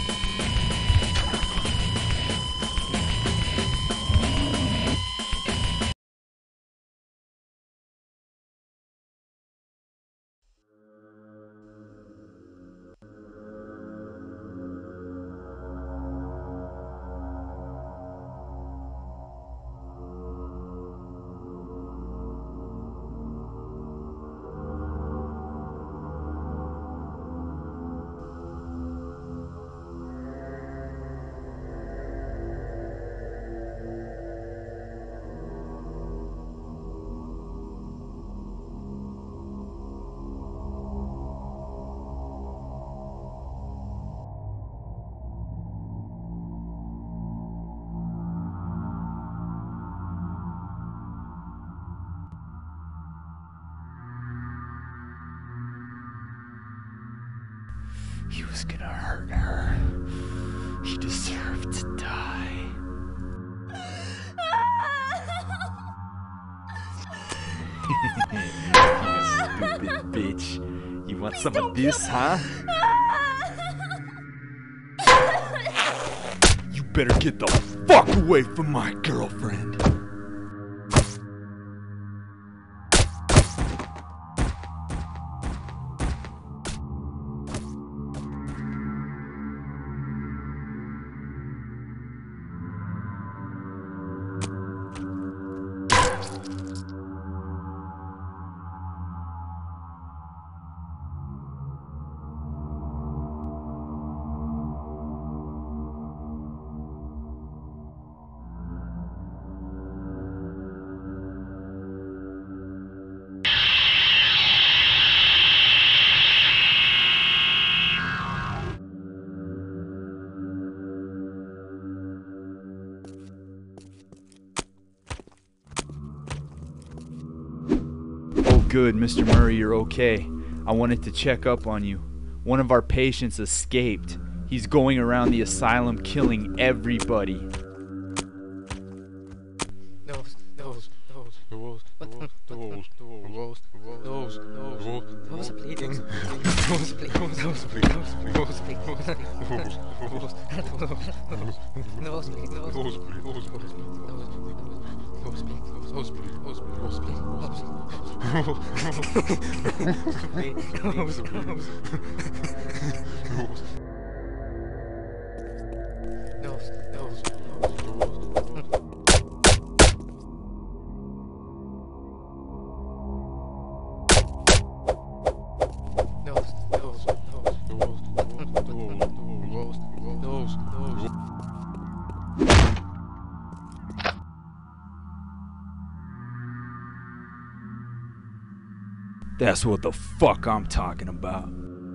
He was gonna hurt her. He deserved to die. You stupid bitch. You want some of this, huh? You better get the fuck away from my girlfriend. Good, Mr. Murray, you're okay. I wanted to check up on you. One of our patients escaped. He's going around the asylum killing everybody. Those bleeding. That's what the fuck I'm talking about.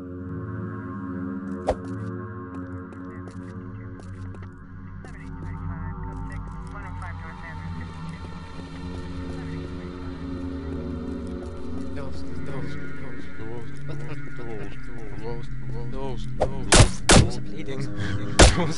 Those bleeding. Those